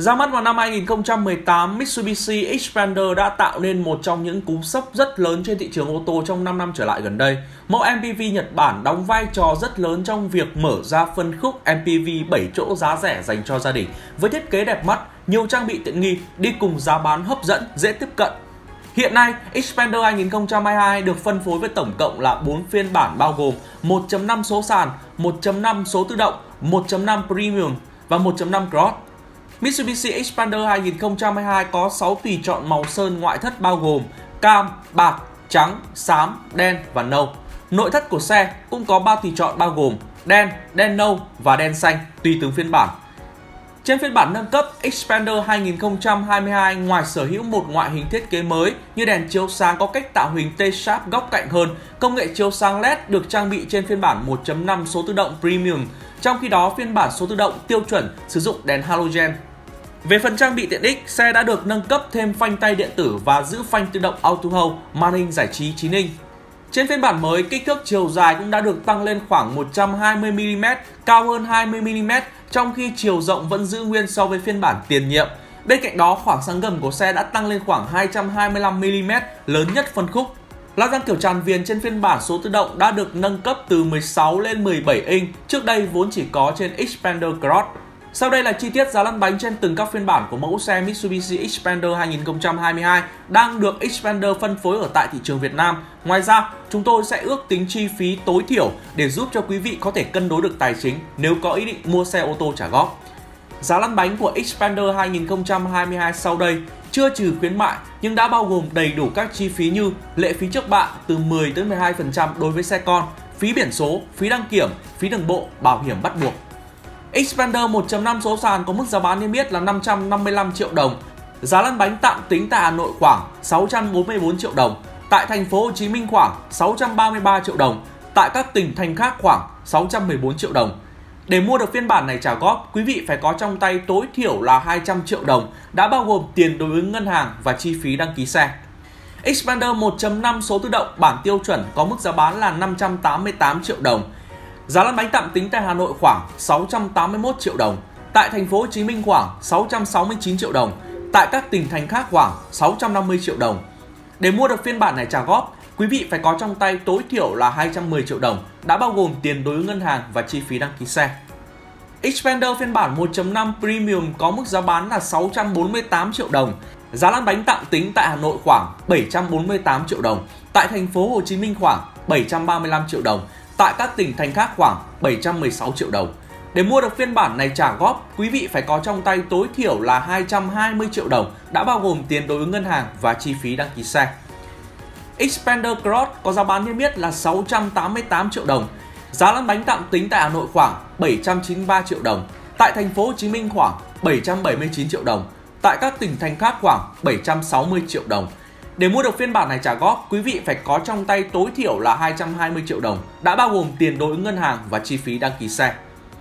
Ra mắt vào năm 2018, Mitsubishi Xpander đã tạo nên một trong những cú sốc rất lớn trên thị trường ô tô trong 5 năm trở lại gần đây. Mẫu MPV Nhật Bản đóng vai trò rất lớn trong việc mở ra phân khúc MPV 7 chỗ giá rẻ dành cho gia đình, với thiết kế đẹp mắt, nhiều trang bị tiện nghi, đi cùng giá bán hấp dẫn, dễ tiếp cận. Hiện nay, Xpander 2022 được phân phối với tổng cộng là 4 phiên bản bao gồm 1.5 số sàn, 1.5 số tự động, 1.5 Premium và 1.5 Cross. Mitsubishi Xpander 2022 có 6 tùy chọn màu sơn ngoại thất bao gồm cam, bạc, trắng, xám, đen và nâu. Nội thất của xe cũng có 3 tùy chọn bao gồm đen, đen nâu và đen xanh tùy từng phiên bản. Trên phiên bản nâng cấp, Xpander 2022 ngoài sở hữu một ngoại hình thiết kế mới như đèn chiếu sáng có cách tạo hình T-shape góc cạnh hơn, công nghệ chiếu sáng LED được trang bị trên phiên bản 1.5 số tự động Premium, trong khi đó phiên bản số tự động tiêu chuẩn sử dụng đèn halogen. Về phần trang bị tiện ích, xe đã được nâng cấp thêm phanh tay điện tử và giữ phanh tự động Auto Hold, màn hình giải trí 9 inch. Trên phiên bản mới, kích thước chiều dài cũng đã được tăng lên khoảng 120mm, cao hơn 20mm, trong khi chiều rộng vẫn giữ nguyên so với phiên bản tiền nhiệm. Bên cạnh đó, khoảng sáng gầm của xe đã tăng lên khoảng 225mm, lớn nhất phân khúc. La răng kiểu tràn viền trên phiên bản số tự động đã được nâng cấp từ 16 lên 17 inch, trước đây vốn chỉ có trên Xpander Cross. Sau đây là chi tiết giá lăn bánh trên từng các phiên bản của mẫu xe Mitsubishi Xpander 2022 đang được Xpander phân phối ở tại thị trường Việt Nam. Ngoài ra, chúng tôi sẽ ước tính chi phí tối thiểu để giúp cho quý vị có thể cân đối được tài chính nếu có ý định mua xe ô tô trả góp. Giá lăn bánh của Xpander 2022 sau đây chưa trừ khuyến mại nhưng đã bao gồm đầy đủ các chi phí như lệ phí trước bạ từ 10 đến 12% đối với xe con, phí biển số, phí đăng kiểm, phí đường bộ, bảo hiểm bắt buộc. Xpander 1.5 số sàn có mức giá bán niêm yết là 555 triệu đồng. Giá lăn bánh tạm tính tại Hà Nội khoảng 644 triệu đồng, tại thành phố Hồ Chí Minh khoảng 633 triệu đồng, tại các tỉnh thành khác khoảng 614 triệu đồng. Để mua được phiên bản này trả góp, quý vị phải có trong tay tối thiểu là 200 triệu đồng, đã bao gồm tiền đối ứng ngân hàng và chi phí đăng ký xe. Xpander 1.5 số tự động bản tiêu chuẩn có mức giá bán là 588 triệu đồng. Giá lăn bánh tạm tính tại Hà Nội khoảng 681 triệu đồng, tại thành phố Hồ Chí Minh khoảng 669 triệu đồng, tại các tỉnh thành khác khoảng 650 triệu đồng. Để mua được phiên bản này trả góp, quý vị phải có trong tay tối thiểu là 210 triệu đồng, đã bao gồm tiền đối ứng ngân hàng và chi phí đăng ký xe. Xpander phiên bản 1.5 Premium có mức giá bán là 648 triệu đồng. Giá lăn bánh tạm tính tại Hà Nội khoảng 748 triệu đồng, tại thành phố Hồ Chí Minh khoảng 735 triệu đồng, tại các tỉnh thành khác khoảng 716 triệu đồng. Để mua được phiên bản này trả góp, quý vị phải có trong tay tối thiểu là 220 triệu đồng, đã bao gồm tiền đối ứng ngân hàng và chi phí đăng ký xe. Xpander Cross có giá bán niêm yết là 688 triệu đồng. Giá lăn bánh tạm tính tại Hà Nội khoảng 793 triệu đồng, tại thành phố Hồ Chí Minh khoảng 779 triệu đồng, tại các tỉnh thành khác khoảng 760 triệu đồng. Để mua được phiên bản này trả góp, quý vị phải có trong tay tối thiểu là 220 triệu đồng, đã bao gồm tiền đối ứng ngân hàng và chi phí đăng ký xe.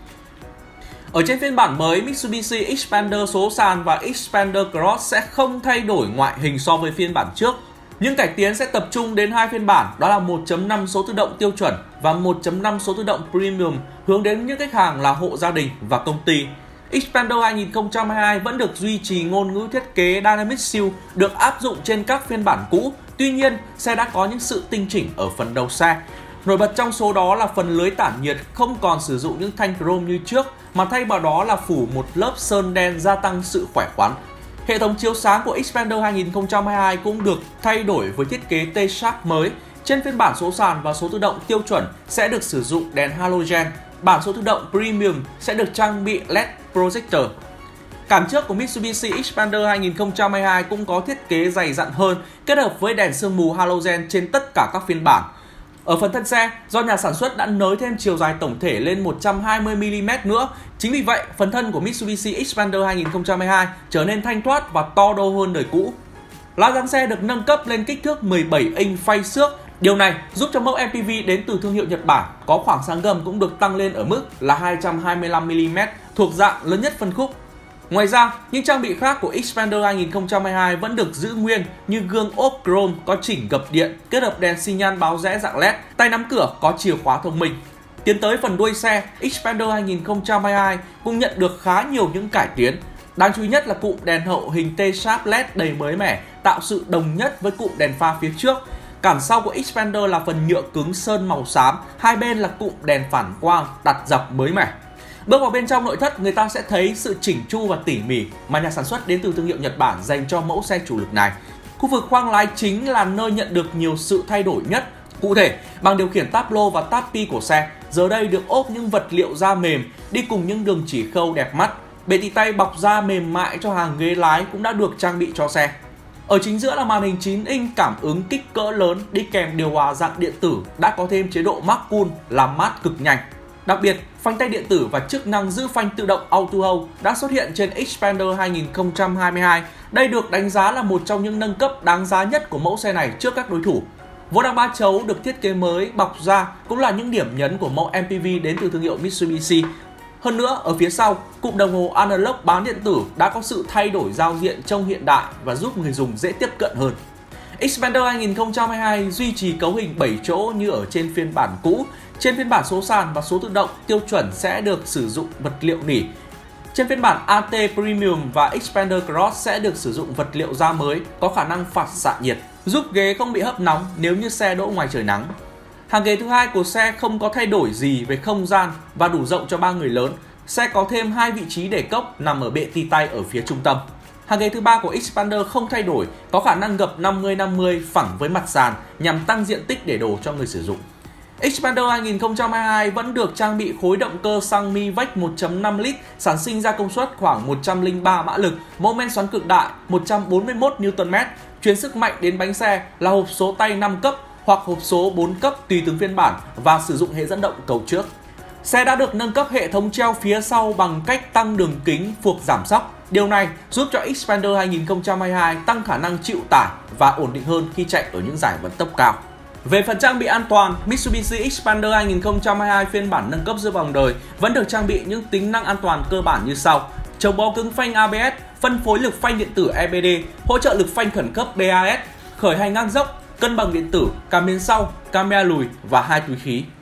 Ở trên phiên bản mới, Mitsubishi Xpander số sàn và Xpander Cross sẽ không thay đổi ngoại hình so với phiên bản trước. Nhưng cải tiến sẽ tập trung đến hai phiên bản, đó là 1.5 số tự động tiêu chuẩn và 1.5 số tự động Premium, hướng đến những khách hàng là hộ gia đình và công ty. Xpander 2022 vẫn được duy trì ngôn ngữ thiết kế Dynamic Shield được áp dụng trên các phiên bản cũ, tuy nhiên xe đã có những sự tinh chỉnh ở phần đầu xe. Nổi bật trong số đó là phần lưới tản nhiệt không còn sử dụng những thanh chrome như trước, mà thay vào đó là phủ một lớp sơn đen gia tăng sự khỏe khoắn. Hệ thống chiếu sáng của Xpander 2022 cũng được thay đổi với thiết kế T-shape mới. Trên phiên bản số sàn và số tự động tiêu chuẩn sẽ được sử dụng đèn halogen, bản số tự động Premium sẽ được trang bị LED projector. Cản trước của Mitsubishi Xpander 2022 cũng có thiết kế dày dặn hơn, kết hợp với đèn sương mù halogen trên tất cả các phiên bản. Ở phần thân xe, do nhà sản xuất đã nới thêm chiều dài tổng thể lên 120mm nữa, chính vì vậy phần thân của Mitsubishi Xpander 2022 trở nên thanh thoát và to đô hơn đời cũ. La răng xe được nâng cấp lên kích thước 17 inch phay xước. Điều này giúp cho mẫu MPV đến từ thương hiệu Nhật Bản có khoảng sáng gầm cũng được tăng lên ở mức là 225mm, thuộc dạng lớn nhất phân khúc. Ngoài ra, những trang bị khác của Xpander 2022 vẫn được giữ nguyên như gương ốp chrome có chỉnh gập điện, kết hợp đèn xi nhan báo rẽ dạng LED, tay nắm cửa có chìa khóa thông minh. Tiến tới phần đuôi xe, Xpander 2022 cũng nhận được khá nhiều những cải tiến. Đáng chú ý nhất là cụm đèn hậu hình T-Shape LED đầy mới mẻ, tạo sự đồng nhất với cụm đèn pha phía trước. Cản sau của Xpander là phần nhựa cứng sơn màu xám, hai bên là cụm đèn phản quang đặt dập mới mẻ. Bước vào bên trong nội thất, người ta sẽ thấy sự chỉnh chu và tỉ mỉ mà nhà sản xuất đến từ thương hiệu Nhật Bản dành cho mẫu xe chủ lực này. Khu vực khoang lái chính là nơi nhận được nhiều sự thay đổi nhất. Cụ thể, bảng điều khiển táp lô và táp pi của xe giờ đây được ốp những vật liệu da mềm đi cùng những đường chỉ khâu đẹp mắt. Bệ tì tay bọc da mềm mại cho hàng ghế lái cũng đã được trang bị cho xe. Ở chính giữa là màn hình 9 inch cảm ứng kích cỡ lớn đi kèm điều hòa dạng điện tử đã có thêm chế độ mát cool làm mát cực nhanh. Đặc biệt, phanh tay điện tử và chức năng giữ phanh tự động Auto Hold đã xuất hiện trên Xpander 2022. Đây được đánh giá là một trong những nâng cấp đáng giá nhất của mẫu xe này trước các đối thủ. Vô đăng 3 chấu được thiết kế mới bọc da cũng là những điểm nhấn của mẫu MPV đến từ thương hiệu Mitsubishi. Hơn nữa, ở phía sau, cụm đồng hồ analog bán điện tử đã có sự thay đổi giao diện trông hiện đại và giúp người dùng dễ tiếp cận hơn. Xpander 2022 duy trì cấu hình 7 chỗ như ở trên phiên bản cũ. Trên phiên bản số sàn và số tự động tiêu chuẩn sẽ được sử dụng vật liệu nỉ. Trên phiên bản AT Premium và Xpander Cross sẽ được sử dụng vật liệu da mới có khả năng phản xạ nhiệt, giúp ghế không bị hấp nóng nếu như xe đỗ ngoài trời nắng. Hàng ghế thứ hai của xe không có thay đổi gì về không gian và đủ rộng cho 3 người lớn. Xe có thêm 2 vị trí để cốc nằm ở bệ tì tay ở phía trung tâm. Hàng ghế thứ ba của Xpander không thay đổi, có khả năng gập 50-50 phẳng với mặt sàn nhằm tăng diện tích để đồ cho người sử dụng. Xpander 2022 vẫn được trang bị khối động cơ xăng Mivec 1.5 lít sản sinh ra công suất khoảng 103 mã lực, mô men xoắn cực đại 141 Nm, truyền sức mạnh đến bánh xe là hộp số tay 5 cấp hoặc hộp số 4 cấp tùy từng phiên bản và sử dụng hệ dẫn động cầu trước. Xe đã được nâng cấp hệ thống treo phía sau bằng cách tăng đường kính phuộc giảm xóc. Điều này giúp cho Xpander 2022 tăng khả năng chịu tải và ổn định hơn khi chạy ở những giải vận tốc cao. Về phần trang bị an toàn, Mitsubishi Xpander 2022 phiên bản nâng cấp giữa vòng đời vẫn được trang bị những tính năng an toàn cơ bản như sau: chống bó cứng phanh ABS, phân phối lực phanh điện tử EBD, hỗ trợ lực phanh khẩn cấp BAS, khởi hành ngang dốc, cân bằng điện tử, cảm biến sau, camera lùi và 2 túi khí.